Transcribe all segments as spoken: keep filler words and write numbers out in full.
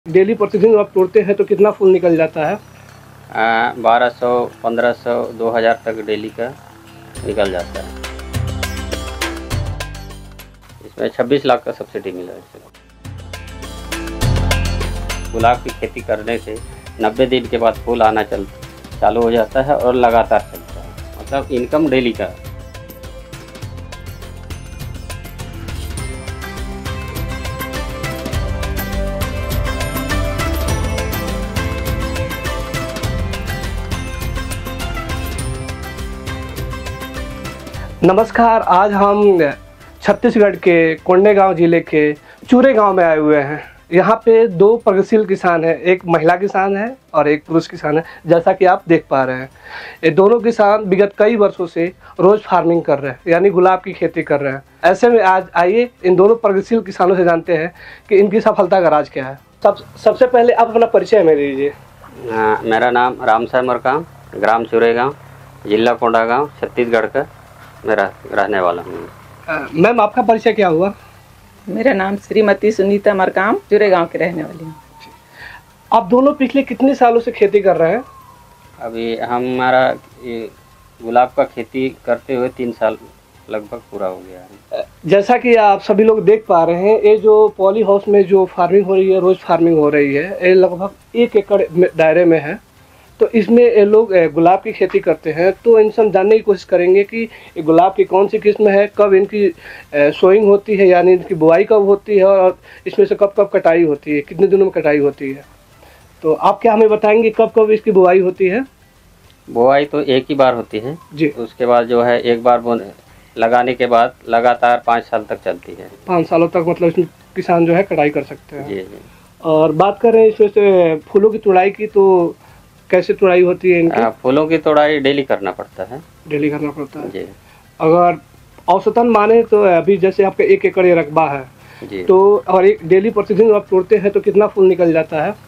Daily प्रतिदिन आप तोड़ते हैं तो कितना फूल निकल जाता है? बारह सौ पंद्रह सौ दो हज़ार तक डेली का निकल जाता है। इसमें छब्बीस लाख का सब्सिडी मिला है। गुलाब की खेती करने से नब्बे दिन के बाद फूल आना चल चालू हो जाता है और लगातार चलता है, मतलब इनकम डेली का। नमस्कार, आज हम छत्तीसगढ़ के कोंडागांव जिले के चूरे गांव में आए हुए हैं। यहाँ पे दो प्रगतिशील किसान हैं, एक महिला किसान है और एक पुरुष किसान है। जैसा कि आप देख पा रहे हैं, ये दोनों किसान विगत कई वर्षों से रोज फार्मिंग कर रहे हैं, यानी गुलाब की खेती कर रहे हैं। ऐसे में आज आइए इन दोनों प्रगतिशील किसानों से जानते हैं कि इनकी सफलता का राज क्या है। सब सबसे पहले आप अपना परिचय हमें दीजिए। मेरा नाम रामसाय मरकाम, ग्राम चूरेगांव, जिला कोंडागांव, छत्तीसगढ़ का मेरा रहने वाला हूँ। मैम, आपका परिचय क्या हुआ? मेरा नाम श्रीमती सुनीता मरकाम, चूरेगांव के रहने वाली हूँ। आप दोनों पिछले कितने सालों से खेती कर रहे हैं? अभी हमारा ये गुलाब का खेती करते हुए तीन साल लगभग पूरा हो गया है। जैसा कि आप सभी लोग देख पा रहे हैं, ये जो पॉली हाउस में जो फार्मिंग हो रही है, रोज फार्मिंग हो रही है, ये लगभग एक एकड़ दायरे में है। तो इसमें ये लोग गुलाब की खेती करते हैं। तो इनसे हम जानने की कोशिश करेंगे कि गुलाब की कौन सी किस्म है, कब इनकी सोइंग होती है, यानी इनकी बुआई कब होती है, और इसमें से कब कब कटाई होती है, कितने दिनों में कटाई होती है। तो आप क्या हमें बताएंगे कब कब इसकी बुआई होती है? बुआई तो एक ही बार होती है जी। उसके बाद जो है एक बार लगाने के बाद लगातार पाँच साल तक चलती है। पाँच सालों तक मतलब इसमें किसान जो है कटाई कर सकते हैं। जी जी। और बात करें इसमें से फूलों की तुड़ाई की, तो कैसे तुड़ाई होती है इनकी? फूलों की तुड़ाई डेली करना पड़ता है। डेली करना पड़ता है जी। अगर औसतन माने तो अभी जैसे आपका एक एकड़ ये रकबा है जी, तो और एक डेली प्रतिदिन आप तोड़ते हैं तो कितना फूल निकल जाता है?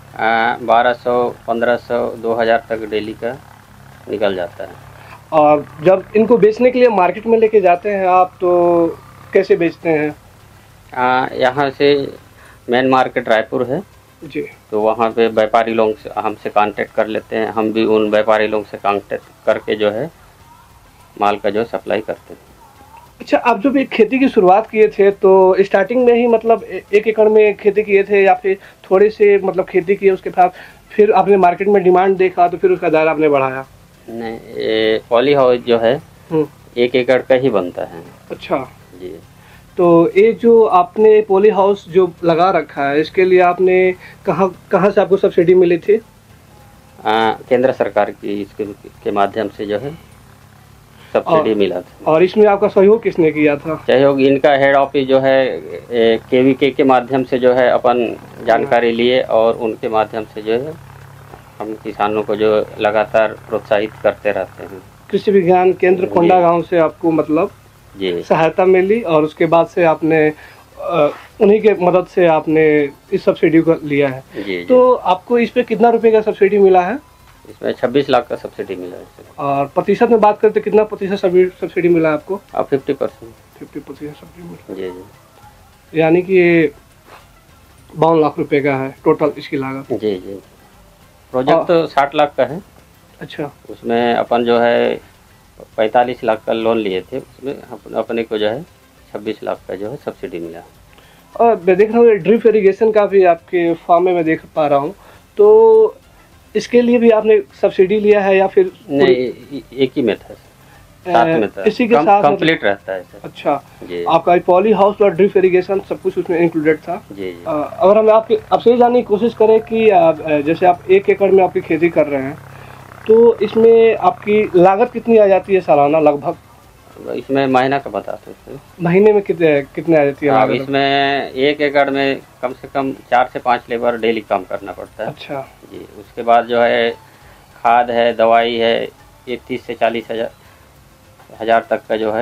बारह सौ पंद्रह सौ दो हज़ार तक डेली का निकल जाता है। और जब इनको बेचने के लिए मार्केट में लेके जाते हैं आप, तो कैसे बेचते हैं? यहाँ से मेन मार्केट रायपुर है जी। तो वहाँ पे व्यापारी लोग से हमसे कांटेक्ट कर लेते हैं, हम भी उन व्यापारी लोग से कांटेक्ट करके जो है माल का जो सप्लाई करते हैं। अच्छा, आप जब एक खेती की शुरुआत किए थे तो स्टार्टिंग में ही मतलब एक एकड़ में खेती किए थे, या फिर थोड़े से मतलब खेती किए उसके बाद फिर आपने मार्केट में डिमांड देखा तो फिर उसका दायरा आपने बढ़ाया? नहीं, ये पॉली हाउस जो है एक एकड़ का ही बनता है। अच्छा जी। तो ये जो आपने पॉली हाउस जो लगा रखा है, इसके लिए आपने कहाँ कहाँ से आपको सब्सिडी मिली थी? आ, केंद्र सरकार की इसके के माध्यम से जो है सब्सिडी मिला था। और इसमें आपका सहयोग किसने किया था? सहयोग इनका हेड ऑफिस जो है केवीके के माध्यम से जो है अपन जानकारी लिए, और उनके माध्यम से जो है हम किसानों को जो लगातार प्रोत्साहित करते रहते हैं। कृषि विज्ञान केंद्र कोंडागांव से आपको मतलब जी सहायता मिली, और उसके बाद से आपने उन्हीं के मदद से आपने इस सब्सिडी को लिया है। जी, जी। तो आपको इस पे कितना रुपए का सब्सिडी मिला है? इसमें छब्बीस लाख का सब्सिडी मिला है। और प्रतिशत में बात करते कितना प्रतिशत सब्सिडी मिला आपको? अब फिफ्टी परसेंट फिफ्टी प्रतिशत सब्सिडी मिला। जी जी। यानी कि ये बावन लाख रुपए का है टोटल इसकी लागत। जी जी। प्रोजेक्ट तो साठ लाख का है। अच्छा। उसमें अपन जो है पैंतालीस लाख का लोन लिए थे, उसमें अपने को जो है छब्बीस लाख का जो है सब्सिडी मिला। और मैं देख रहा हूँ ड्रिप इरिगेशन का भी आपके फार्म में मैं देख पा रहा हूँ, तो इसके लिए भी आपने सब्सिडी लिया है या फिर नहीं? एक ही मेथड साथ में था, इसी के कम, साथ कंप्लीट रहता है सर। अच्छा जी। आपका पॉली हाउस और ड्रिप इरिगेशन सब कुछ उसमें इंक्लूडेड था? जी जी। आ, अगर हम आपके आपसे ये जानने की कोशिश करें कि आ, जैसे आप एक एकड़ में आपकी खेती कर रहे हैं, तो इसमें आपकी लागत कितनी आ जाती है सालाना लगभग? इसमें महीना का बता सकते हैं। महीने में कितने कितने आ जाती है अब इसमें एक एकड़ में कम से कम चार से पाँच लेबर डेली काम करना पड़ता है। अच्छा जी। उसके बाद जो है खाद है, दवाई है, ये तीस से चालीस हजार हजार तक का जो है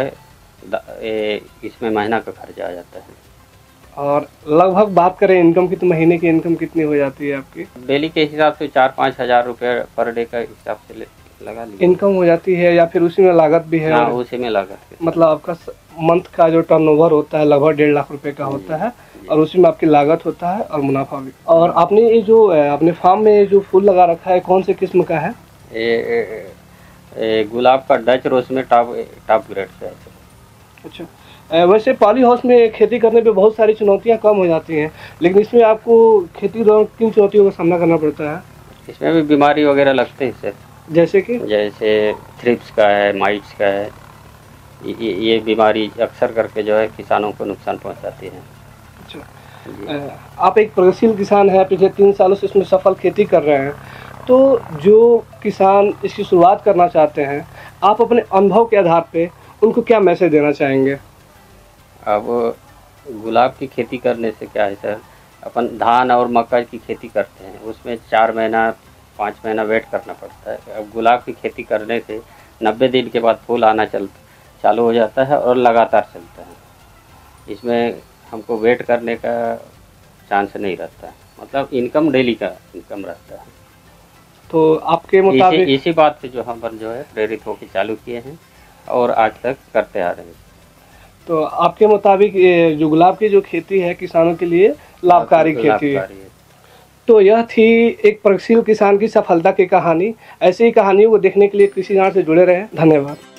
ए, इसमें महीना का खर्चा आ जाता है। और लगभग बात करें इनकम की, तो महीने की इनकम कितनी हो जाती है आपकी? डेली के हिसाब से चार पाँच हजार रुपये पर डे का हिसाब से लगा लीजिए इनकम हो जाती है, या फिर उसी में लागत भी है? हाँ, उसी में लागत। मतलब आपका मंथ का जो टर्नओवर होता है लगभग डेढ़ लाख रुपए का होता है, और उसी में आपकी लागत होता है और मुनाफा भी। और आपने ये जो अ, अपने फार्म में जो फूल लगा रखा है कौन से किस्म का है? ये ये गुलाब का डच रोज में टॉप टॉप ग्रेड से है। अच्छा, अ, वैसे पॉली हाउस में खेती करने पे बहुत सारी चुनौतियां कम हो जाती हैं, लेकिन इसमें आपको खेती दौरान किन चुनौतियों का सामना करना पड़ता है? इसमें भी बीमारी वगैरह लगते हैं इससे, जैसे कि जैसे थ्रिप्स का है, माइट्स का है। ये ये बीमारी अक्सर करके जो है किसानों को नुकसान पहुंचाती है। अच्छा, अ, आप एक प्रगतिशील किसान हैं, पिछले तीन सालों से इसमें सफल खेती कर रहे हैं, तो जो किसान इसकी शुरुआत करना चाहते हैं, आप अपने अनुभव के आधार पे उनको क्या मैसेज देना चाहेंगे? अब गुलाब की खेती करने से क्या है सर, अपन धान और मक्का की खेती करते हैं, उसमें चार महीना पाँच महीना वेट करना पड़ता है। अब गुलाब की खेती करने से नब्बे दिन के बाद फूल आना चल चालू हो जाता है और लगातार चलता है। इसमें हमको वेट करने का चांस नहीं रहता, मतलब इनकम डेली का इनकम रहता है। तो आपके इसी मुताबिक इसी बात से जो हम पर जो है प्रेरित होकर चालू किए हैं और आज तक करते आ रहे हैं। तो आपके मुताबिक ये जो गुलाब की जो खेती है किसानों के लिए लाभकारी खेती है। लाभकारी है। तो यह थी एक प्रगतिशील किसान की सफलता की कहानी। ऐसी ही कहानियों को देखने के लिए कृषि जान से जुड़े रहें। धन्यवाद।